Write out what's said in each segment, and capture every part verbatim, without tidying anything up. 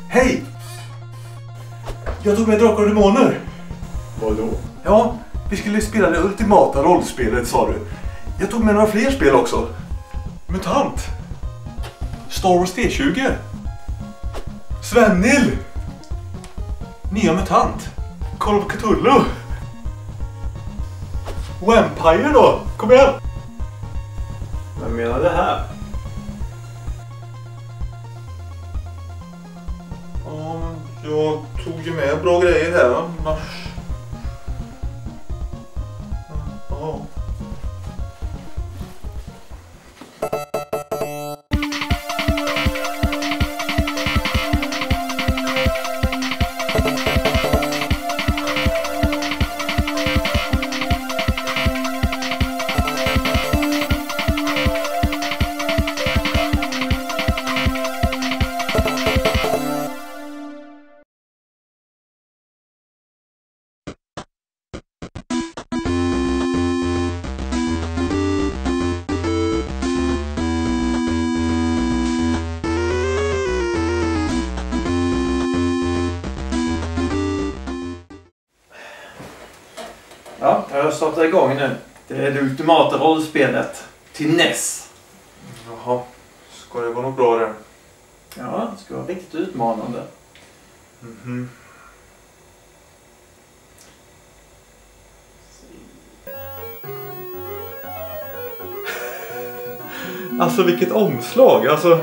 Hej! Jag tog med Drakar och Demoner. Vadå? Ja, vi skulle spela det ultimata rollspelet, sa du. Jag tog med några fler spel också. Mutant. Star Wars T tjugo. Svennil. Nya Mutant. Call of Cthulhu. Vampire då, kom igen. Vad menar det här? Ja, jag tog ju med bra grejer här annars. Ja. Ja, jag har startat igång nu. Det är det ultimata rollspelet till N E S. Jaha, ska det vara något bra där? Ja, det ska vara riktigt utmanande. Mhm. Alltså vilket omslag, alltså.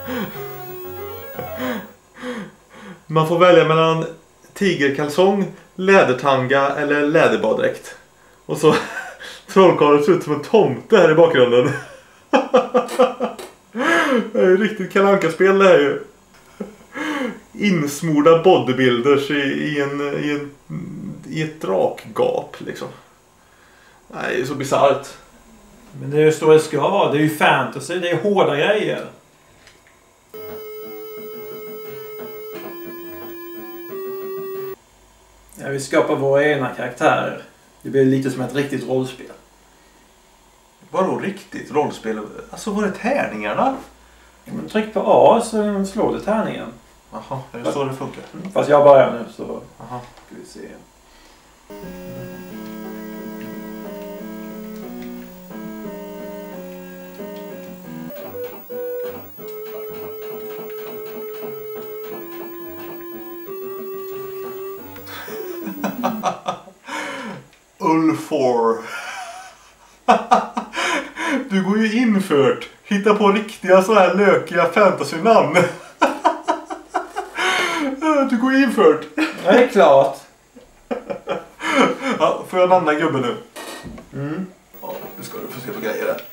Man får välja mellan tigerkalsong, lädertanga eller läderbaddräkt. Och så trollkarlen ser ut som en tomte här i bakgrunden. Det är ju riktigt Kalle Anka-spel det här ju. Insmorda bodybuilders i, i, en, i, en, i ett drakgap liksom. Nej, det är så bizarrt. Men det är ju så det ska vara. Det är ju fantasy. Det är hårda grejer. Ja, vi skapar våra egna karaktärer. Det blir lite som ett riktigt rollspel. Vadå riktigt rollspel? Alltså var det tärningarna? Ja, men tryck på A så slår det tärningen. Jaha, är det så det funkar? Mm. Fast jag börjar nu så Aha. ska vi se. Ulfor. Du går ju infört. Hitta på riktiga så här lökiga fantasy-namn. Du går infört. Ja, det är klart. Ja, får jag namna gubben nu? Mm. Ja, nu ska du få se på grejer där.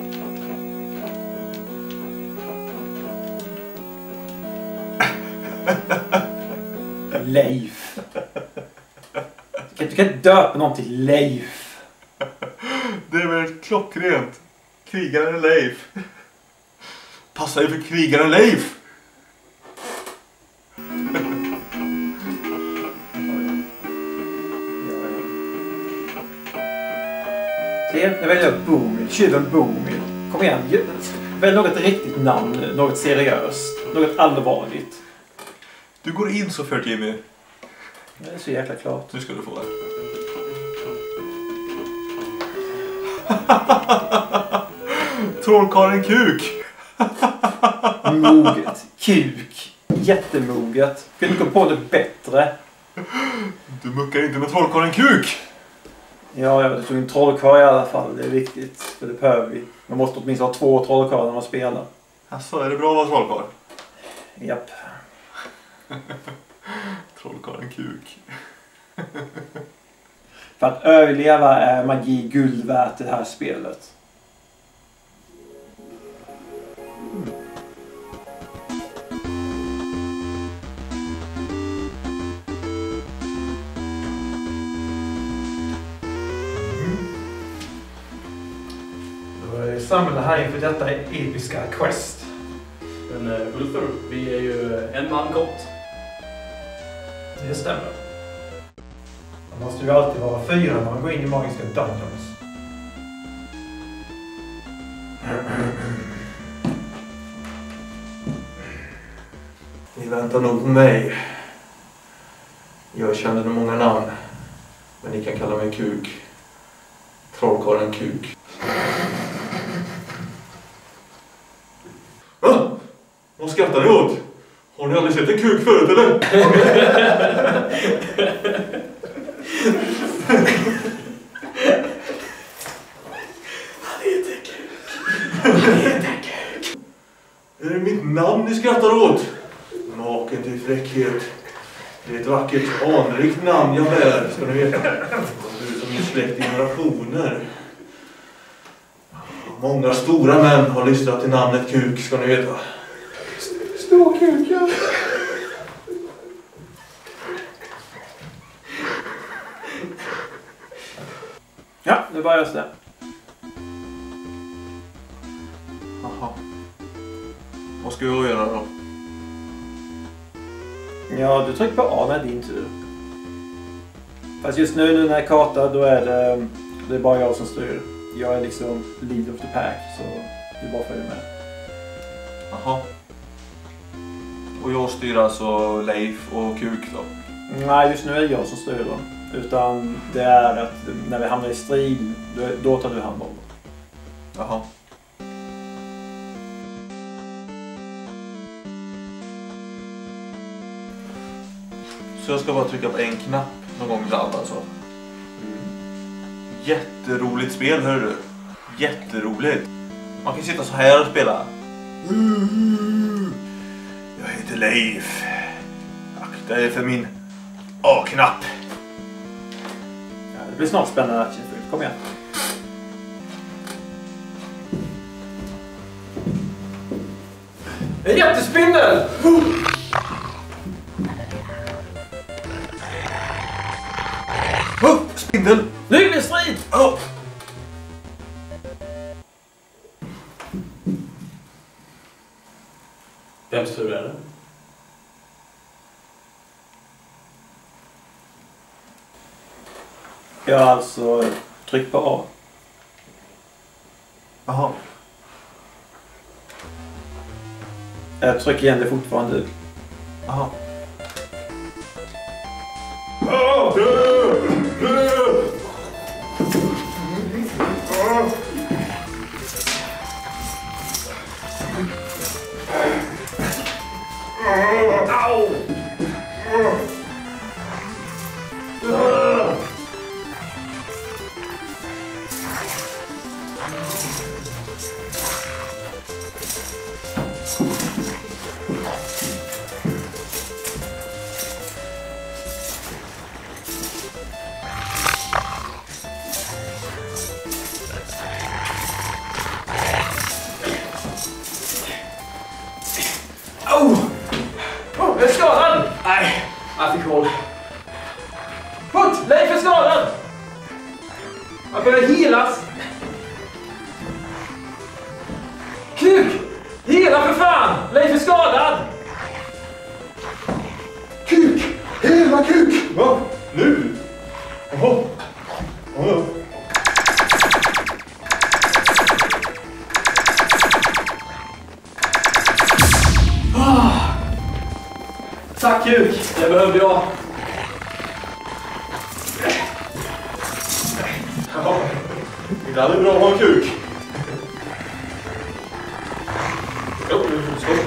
Leif. Du kan, du kan inte döpa någon till Leif. Det är väl klockrent. Krigaren Leif. Passa dig för krigaren Leif. Se, jag väljer Boomil. Tjuven Boomil. Kom igen. Välj något riktigt namn. Något seriöst. Något allvarligt. Du går in så för Jimmy. Det är så jäkla klart. Nu ska du få det. Trollkarlen Kuk. Moget. Kuk. Jättemoget. Kunde du gå på det bättre? Du muckar inte med Trollkarlen Kuk. Ja, jag tog en trollkarl i alla fall. Det är viktigt. För det behöver vi. Man måste åtminstone ha två trollkarlar när man spelar. Alltså, är det bra att vara trollkarl? Japp. Trollkarlen Kuk. För att överleva är magi guld värt i det här spelet. Då är vi samlade här inför detta episka quest. Men uh, Ulfur, vi är ju en man gott. Det stämmer. Man måste ju alltid vara fyra när man går in i magiska dungeons. Ni väntar nog på mig. Jag känner nog många namn. Men ni kan kalla mig Kuk. Trollkarlen Kuk. Ah! Vad skrattar ni åt? Har ni aldrig sett en kuk förut eller? Han heter Kuk. Han heter Kuk. Är det mitt namn ni skrattar åt? Naken till fräckhet. Det är ett vackert, anrikt namn jag bär, ska ni veta. Du som är släkt i generationer. Många stora män har lyssnat till namnet Kuk, ska ni veta. Stor Kuk, ja. Ja, nu börjar det. Jaha. Vad ska jag göra då? Ja, du trycker på A när det är din tur. Fast just nu, nu när jag kartar, då är det, det är bara jag som styr. Jag är liksom lead of the pack, så du bara följer med. Jaha. Och jag styr alltså Leif och Kuk då? Nej, just nu är det jag som styr dem. Utan det är att när vi hamnar i strid, då, då tar du hand om dem. Jaha. Så jag ska bara trycka på en knapp någon gång ibland alltså. Mm. Jätteroligt spel, hör du. Jätteroligt. Man kan sitta så här och spela. Jag heter Leif. Akta dig för min A-knapp. Ja, det blir snart spännande actionfyllt. Kom igen. En jättespindel! Oh, spindel! Nu blir det strid! Oh. Vems tur är det? Ja, alltså tryck på A. Jaha. Jag trycker igen det fortfarande. Jaha. Au! Oh, jag är skadad! Nej, jag fick håll. Putt! Leif är skadad! Jag behöver healas. Kuk! Hela för fan! Leif är skadad! Kuk! Hela Kuk! Va? Nu? Jaha. Jaha. Tack Kuk, det behövde jag. Ja, det är bra att ha en kuk. Jo, nu ska vi.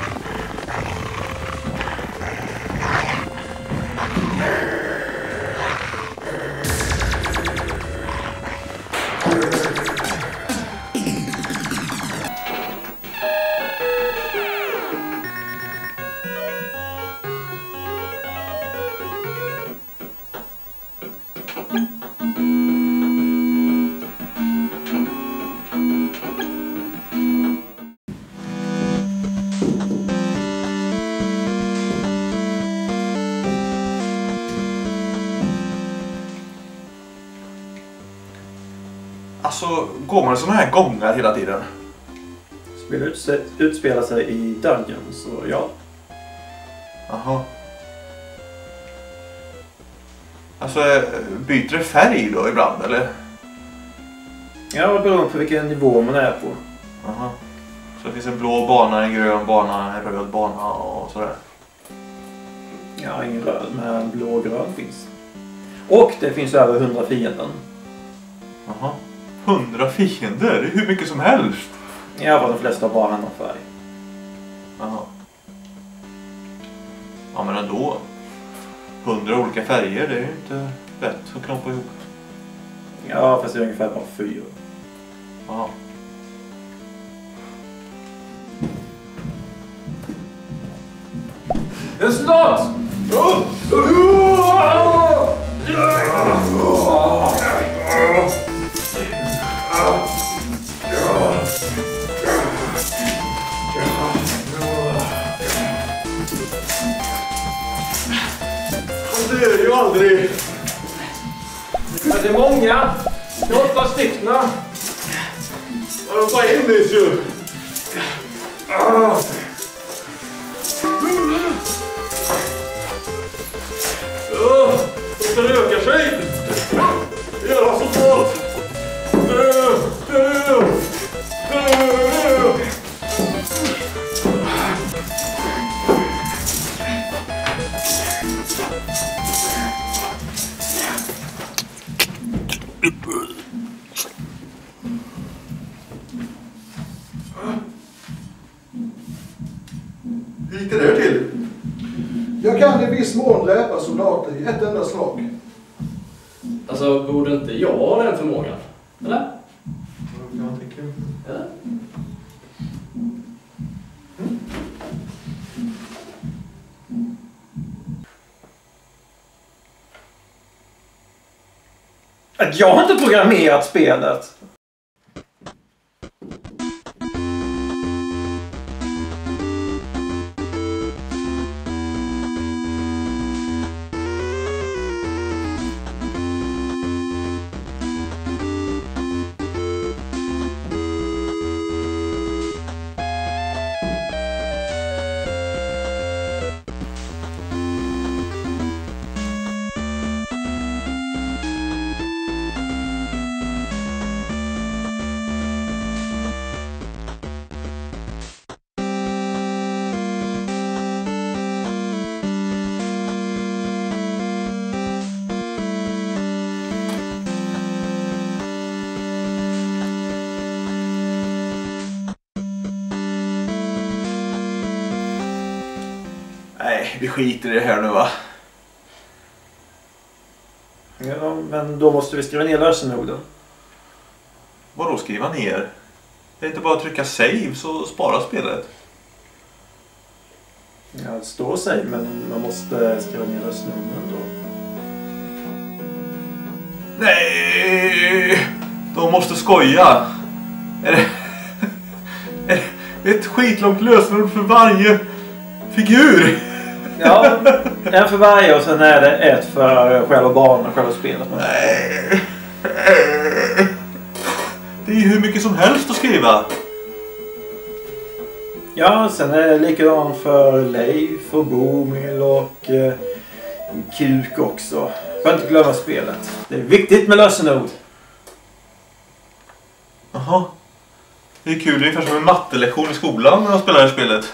Alltså, går man såna här gångar hela tiden? Spelet utspelar sig i Dungeon, så ja. Jaha. Alltså, byter det färg då ibland, eller? Ja, det beror på vilken nivå man är på. Jaha. Så det finns en blå bana, en grön bana, en röd bana och sådär. Ja, ingen röd, men blågrön finns. Och det finns över hundra fienden. Jaha. Hundra fiender? Det är hur mycket som helst. Ja, för de flesta har bara annan färg. Jaha. Ja, men ändå. Hundra olika färger, det är ju inte lätt att knoppa ihop. Ja, fast det är ungefär bara fyra. Jaha. En slott! Det är ju aldrig. Men det är många. Det är åtta stycken. Ja, de bara in det ju. Ah. Uh, de ska röka sig. Göra så gott. Uh, uh, uh. Hur gick det där till? Jag kan i viss mån dräpa soldater i ett enda slag. Alltså, borde inte jag ha den förmågan? Eller? Jag tänker... Ja. Att jag har inte programmerat spelet. Nej, vi skiter i det här nu va? Ja, men då måste vi skriva ner lösenorden. Vadå skriva ner? Det är inte bara att trycka save så spara spelet. Ja, det står sig, men man måste skriva ner lösenorden då. Nej! De måste skoja. Är det... är det ett skitlångt lösenord för varje figur? Ja, en för varje och sen är det ett för själva banan, själva spelet. Nej. Det är ju hur mycket som helst att skriva. Ja, sen är det likadant för Leif och Bomil och eh, Kuk också. Får inte glömma spelet. Det är viktigt med lösenord. Jaha. Det är kul, det är ungefär som en mattelektion i skolan när de spelar det här spelet.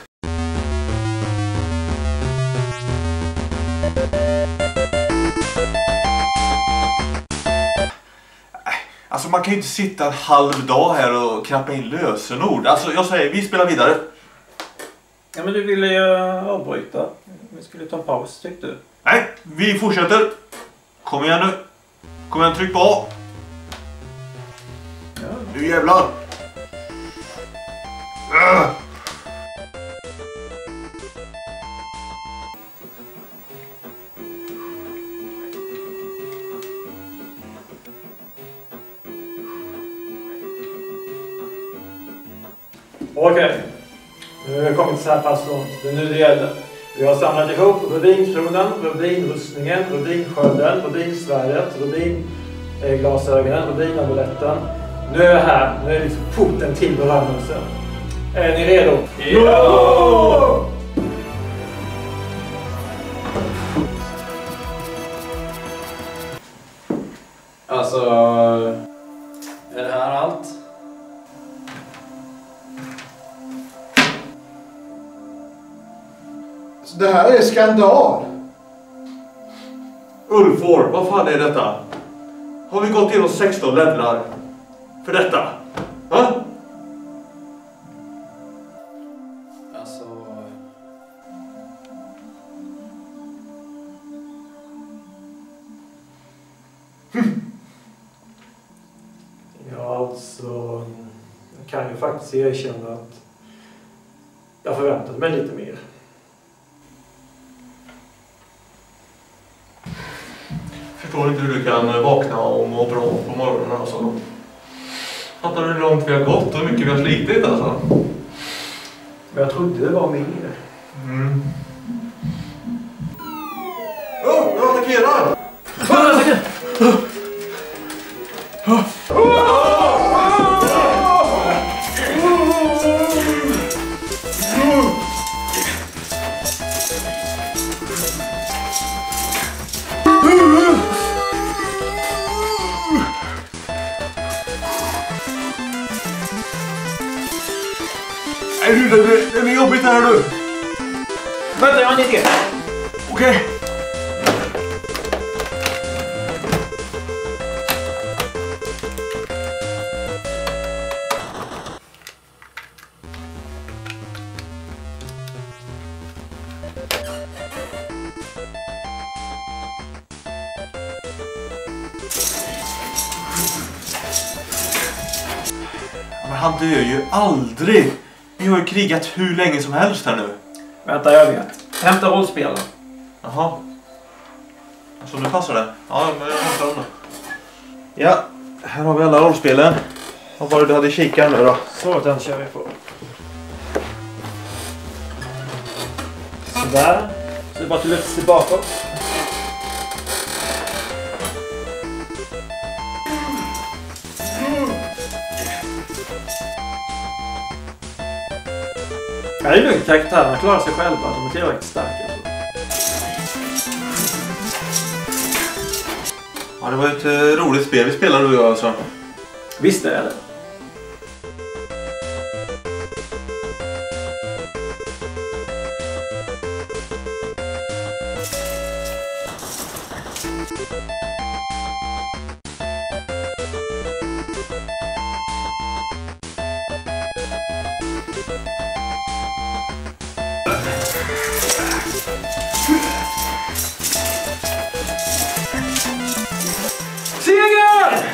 Alltså man kan ju inte sitta en halv dag här och knappa in lösenord. Alltså jag säger, vi spelar vidare. Ja, men du ville ju avbryta. Vi skulle ta en paus, tyckte du. Nej, vi fortsätter. Kom igen nu. Kom igen, tryck på A. Ja. Nu jävlar. Uh. Okej. Nu har vi kommit så här pass långt. Det är nu det gäller. Vi har samlat ihop rubinkronan, rubinrustningen, rubinskölden, rubinsvärdet, rubinglasögonen, rubinamuletten. Nu är jag här. Nu är det liksom porten till berömmelse. Är ni redo? Ja! Alltså, är det här allt? Så det här är skandal. Ulfor, vad fan är detta? Har vi gått igenom sexton ländrar för detta? Va? Alltså... Ja, alltså... Jag kan ju faktiskt erkänna att jag förväntade mig lite mer. Förstår inte hur du kan vakna och må bra på morgonen alltså. Fattar du hur långt vi har gått och hur mycket vi har slitit alltså? Men jag trodde det var mer. Mm. Åh, jag attackerar! Nej du, det är jobbigt här nu. Vänta, jag har en idé. Okej. Men han dör ju aldrig. Vi har ju krigat hur länge som helst här nu. Vänta, jag vet. Hämta rollspelen. Jaha. Så nu passar det. Ja, men jag hämtar dem då. Ja, här har vi alla rollspelen. Vad var det du hade i kikaren nu då? Så, den kör vi på. Sådär. Så det är bara att du lyfter sig bakåt. Det är lugnt, karaktärerna klarar sig själva. De är tillräckligt starka. Ja, det var ett eh, roligt spel vi spelade du och jag alltså. Visst är det. Seger!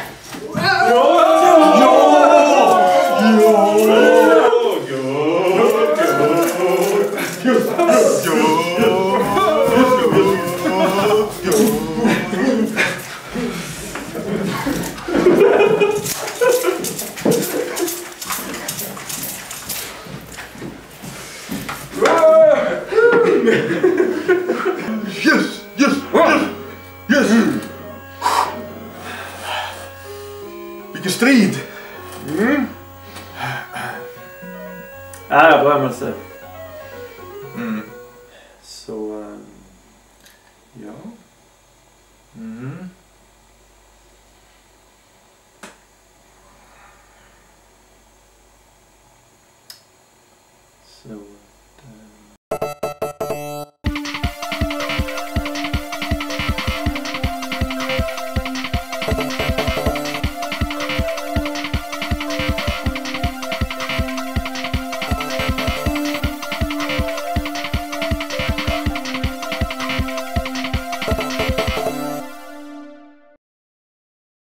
Yes! Yes! Yes! Yes! Vilken strid! Mm. Ära berömmelse. Mm. Så... Um, ja. Mm. Så...